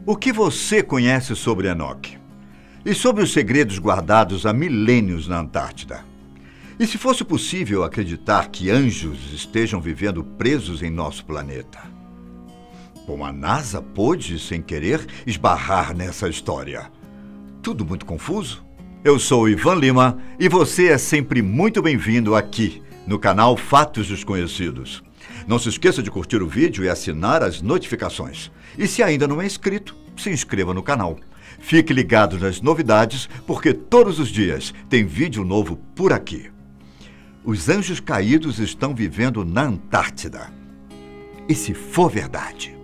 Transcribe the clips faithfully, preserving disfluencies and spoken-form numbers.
O que você conhece sobre Enoque? E sobre os segredos guardados há milênios na Antártida? E se fosse possível acreditar que anjos estejam vivendo presos em nosso planeta? Como a NASA pôde, sem querer, esbarrar nessa história? Tudo muito confuso? Eu sou Ivan Lima e você é sempre muito bem-vindo aqui no canal Fatos Desconhecidos. Não se esqueça de curtir o vídeo e assinar as notificações. E se ainda não é inscrito, se inscreva no canal. Fique ligado nas novidades, porque todos os dias tem vídeo novo por aqui. Os anjos caídos estão vivendo na Antártida. E se for verdade?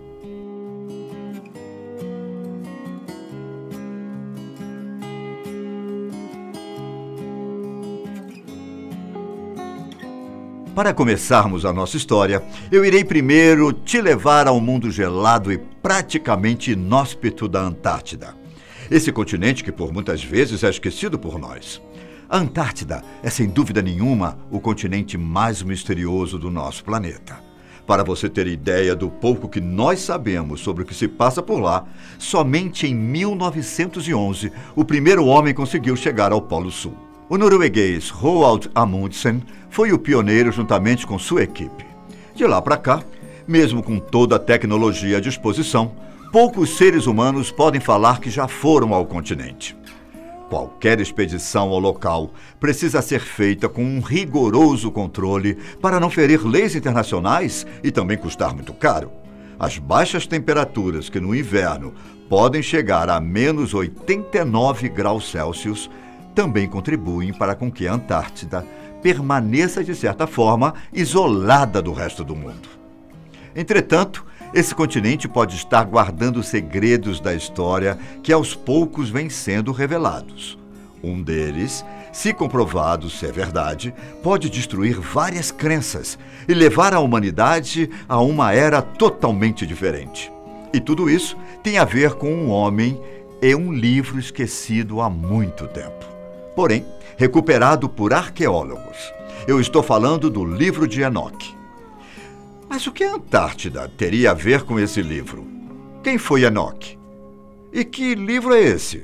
Para começarmos a nossa história, eu irei primeiro te levar ao mundo gelado e praticamente inóspito da Antártida. Esse continente que por muitas vezes é esquecido por nós. A Antártida é sem dúvida nenhuma o continente mais misterioso do nosso planeta. Para você ter ideia do pouco que nós sabemos sobre o que se passa por lá, somente em mil novecentos e onze o primeiro homem conseguiu chegar ao Polo Sul. O norueguês Roald Amundsen foi o pioneiro juntamente com sua equipe. De lá para cá, mesmo com toda a tecnologia à disposição, poucos seres humanos podem falar que já foram ao continente. Qualquer expedição ao local precisa ser feita com um rigoroso controle para não ferir leis internacionais e também custar muito caro. As baixas temperaturas que no inverno podem chegar a menos oitenta e nove graus Celsius também contribuem para com que a Antártida permaneça, de certa forma, isolada do resto do mundo. Entretanto, esse continente pode estar guardando segredos da história que aos poucos vêm sendo revelados. Um deles, se comprovado ser verdade, pode destruir várias crenças e levar a humanidade a uma era totalmente diferente. E tudo isso tem a ver com um homem e um livro esquecido há muito tempo. Porém, recuperado por arqueólogos. Eu estou falando do livro de Enoque. Mas o que a Antártida teria a ver com esse livro? Quem foi Enoque? E que livro é esse?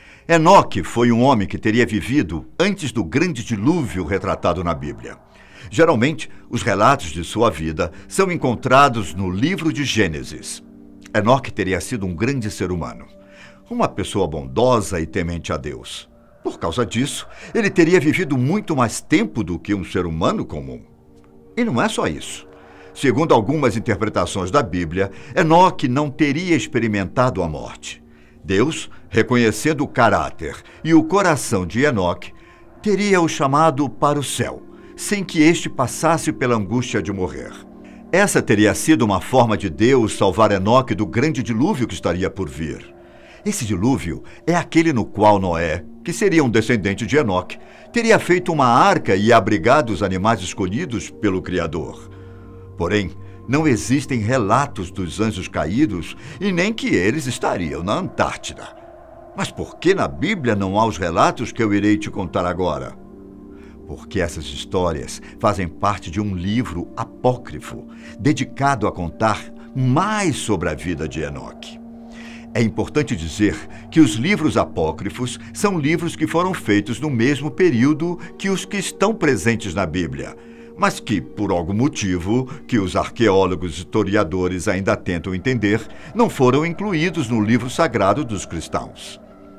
Enoque foi um homem que teria vivido antes do grande dilúvio retratado na Bíblia. Geralmente, os relatos de sua vida são encontrados no livro de Gênesis. Enoque teria sido um grande ser humano, uma pessoa bondosa e temente a Deus. Por causa disso, ele teria vivido muito mais tempo do que um ser humano comum. E não é só isso. Segundo algumas interpretações da Bíblia, Enoque não teria experimentado a morte. Deus, reconhecendo o caráter e o coração de Enoque, teria o chamado para o céu, sem que este passasse pela angústia de morrer. Essa teria sido uma forma de Deus salvar Enoque do grande dilúvio que estaria por vir. Esse dilúvio é aquele no qual Noé, que seria um descendente de Enoque, teria feito uma arca e abrigado os animais escolhidos pelo Criador. Porém, não existem relatos dos anjos caídos e nem que eles estariam na Antártida. Mas por que na Bíblia não há os relatos que eu irei te contar agora? Porque essas histórias fazem parte de um livro apócrifo, dedicado a contar mais sobre a vida de Enoque. É importante dizer que os livros apócrifos são livros que foram feitos no mesmo período que os que estão presentes na Bíblia, mas que, por algum motivo que os arqueólogos e historiadores ainda tentam entender, não foram incluídos no livro sagrado dos cristãos.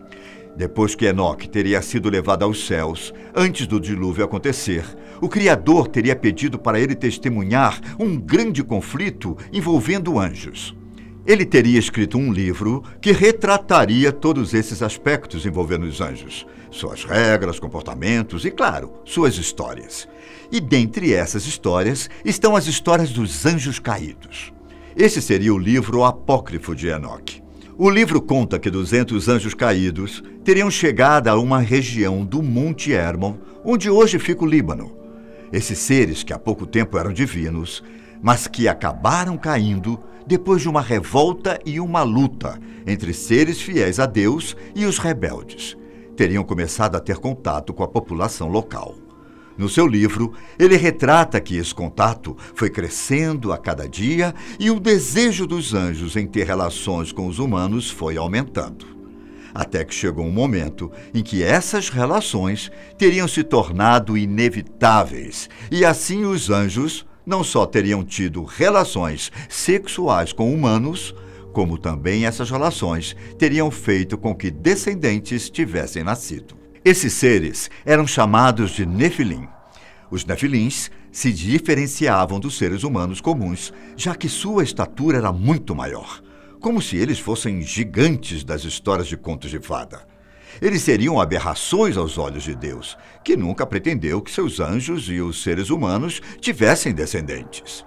Depois que Enoque teria sido levado aos céus, antes do dilúvio acontecer, o Criador teria pedido para ele testemunhar um grande conflito envolvendo anjos. Ele teria escrito um livro que retrataria todos esses aspectos envolvendo os anjos, suas regras, comportamentos e, claro, suas histórias. E dentre essas histórias estão as histórias dos anjos caídos. Esse seria o livro apócrifo de Enoque. O livro conta que duzentos anjos caídos teriam chegado a uma região do Monte Hermon, onde hoje fica o Líbano. Esses seres que há pouco tempo eram divinos, mas que acabaram caindo depois de uma revolta e uma luta entre seres fiéis a Deus e os rebeldes. Teriam começado a ter contato com a população local. No seu livro, ele retrata que esse contato foi crescendo a cada dia e o desejo dos anjos em ter relações com os humanos foi aumentando. Até que chegou um momento em que essas relações teriam se tornado inevitáveis, e assim os anjos não só teriam tido relações sexuais com humanos, como também essas relações teriam feito com que descendentes tivessem nascido. Esses seres eram chamados de Nefilim. Os Nefilins se diferenciavam dos seres humanos comuns, já que sua estatura era muito maior, como se eles fossem gigantes das histórias de contos de fada. Eles seriam aberrações aos olhos de Deus, que nunca pretendeu que seus anjos e os seres humanos tivessem descendentes.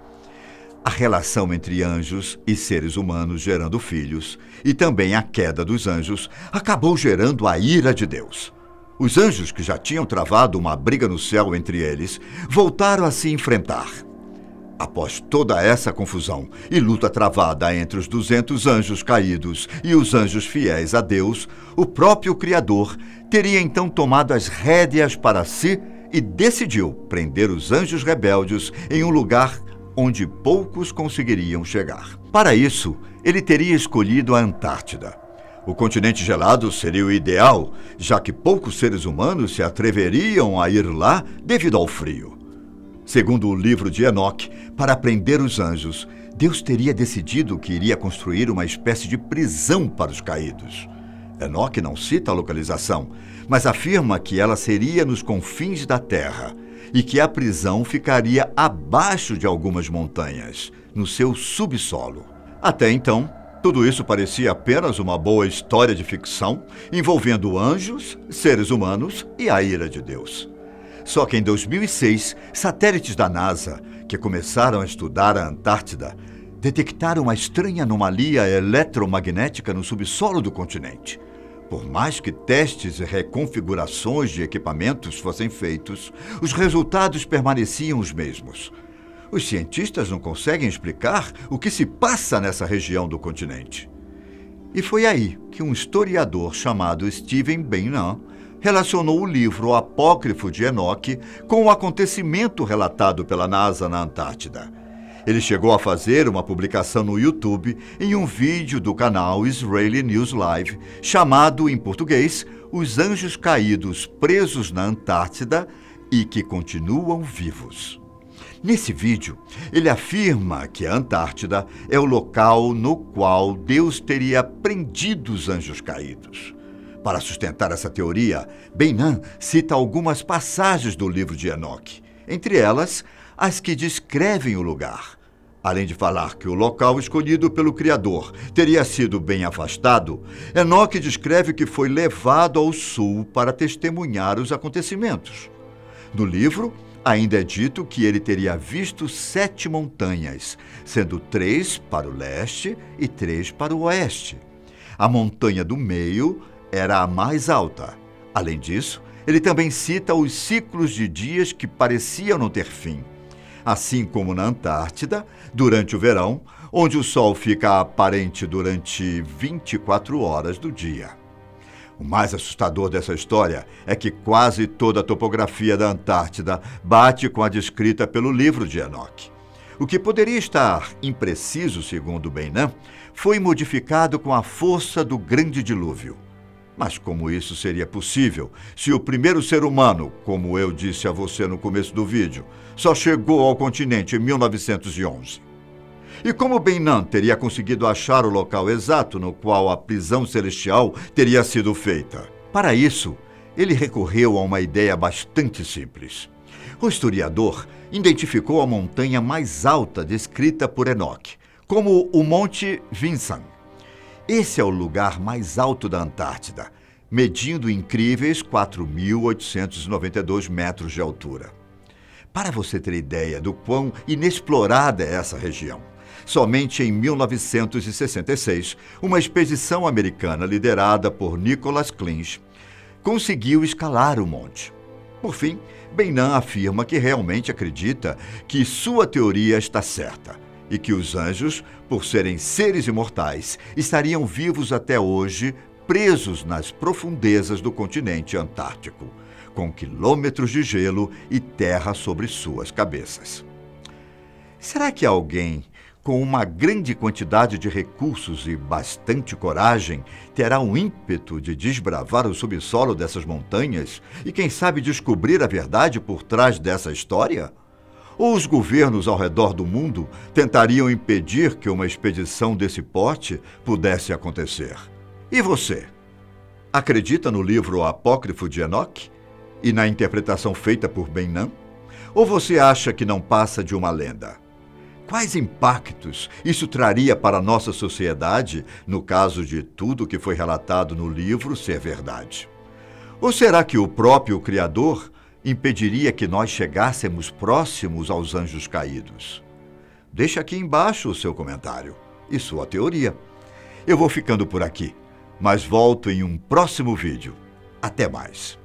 A relação entre anjos e seres humanos gerando filhos, e também a queda dos anjos, acabou gerando a ira de Deus. Os anjos, que já tinham travado uma briga no céu entre eles, voltaram a se enfrentar. Após toda essa confusão e luta travada entre os duzentos anjos caídos e os anjos fiéis a Deus, o próprio Criador teria então tomado as rédeas para si e decidiu prender os anjos rebeldes em um lugar onde poucos conseguiriam chegar. Para isso, ele teria escolhido a Antártida. O continente gelado seria o ideal, já que poucos seres humanos se atreveriam a ir lá devido ao frio. Segundo o livro de Enoque, para prender os anjos, Deus teria decidido que iria construir uma espécie de prisão para os caídos. Enoque não cita a localização, mas afirma que ela seria nos confins da terra e que a prisão ficaria abaixo de algumas montanhas, no seu subsolo. Até então, tudo isso parecia apenas uma boa história de ficção envolvendo anjos, seres humanos e a ira de Deus. Só que em dois mil e seis, satélites da NASA, que começaram a estudar a Antártida, detectaram uma estranha anomalia eletromagnética no subsolo do continente. Por mais que testes e reconfigurações de equipamentos fossem feitos, os resultados permaneciam os mesmos. Os cientistas não conseguem explicar o que se passa nessa região do continente. E foi aí que um historiador chamado Stephen Beynon relacionou o livro apócrifo de Enoque com o acontecimento relatado pela NASA na Antártida. Ele chegou a fazer uma publicação no YouTube em um vídeo do canal Israeli News Live, chamado, em português, Os Anjos Caídos Presos na Antártida e que Continuam Vivos. Nesse vídeo, ele afirma que a Antártida é o local no qual Deus teria prendido os anjos caídos. Para sustentar essa teoria, Beynon cita algumas passagens do livro de Enoque, entre elas, as que descrevem o lugar. Além de falar que o local escolhido pelo Criador teria sido bem afastado, Enoque descreve que foi levado ao sul para testemunhar os acontecimentos. No livro, ainda é dito que ele teria visto sete montanhas, sendo três para o leste e três para o oeste. A montanha do meio era a mais alta. Além disso, ele também cita os ciclos de dias que pareciam não ter fim. Assim como na Antártida, durante o verão, onde o sol fica aparente durante vinte e quatro horas do dia. O mais assustador dessa história é que quase toda a topografia da Antártida bate com a descrita pelo livro de Enoque. O que poderia estar impreciso, segundo Beynon, foi modificado com a força do grande dilúvio. Mas como isso seria possível se o primeiro ser humano, como eu disse a você no começo do vídeo, só chegou ao continente em mil novecentos e onze? E como Beynon teria conseguido achar o local exato no qual a prisão celestial teria sido feita? Para isso, ele recorreu a uma ideia bastante simples. O historiador identificou a montanha mais alta descrita por Enoque, como o Monte Vinson. Esse é o lugar mais alto da Antártida, medindo incríveis quatro mil oitocentos e noventa e dois metros de altura. Para você ter ideia do quão inexplorada é essa região, somente em mil novecentos e sessenta e seis, uma expedição americana liderada por Nicholas Clinch conseguiu escalar o monte. Por fim, Beynon afirma que realmente acredita que sua teoria está certa e que os anjos, por serem seres imortais, estariam vivos até hoje, presos nas profundezas do continente antártico, com quilômetros de gelo e terra sobre suas cabeças. Será que alguém com uma grande quantidade de recursos e bastante coragem terá um ímpeto de desbravar o subsolo dessas montanhas e, quem sabe, descobrir a verdade por trás dessa história? Ou os governos ao redor do mundo tentariam impedir que uma expedição desse porte pudesse acontecer? E você? Acredita no livro apócrifo de Enoque e na interpretação feita por Ben-Nan? Ou você acha que não passa de uma lenda? Quais impactos isso traria para a nossa sociedade no caso de tudo que foi relatado no livro ser verdade? Ou será que o próprio Criador impediria que nós chegássemos próximos aos anjos caídos? Deixe aqui embaixo o seu comentário e sua teoria. Eu vou ficando por aqui, mas volto em um próximo vídeo. Até mais!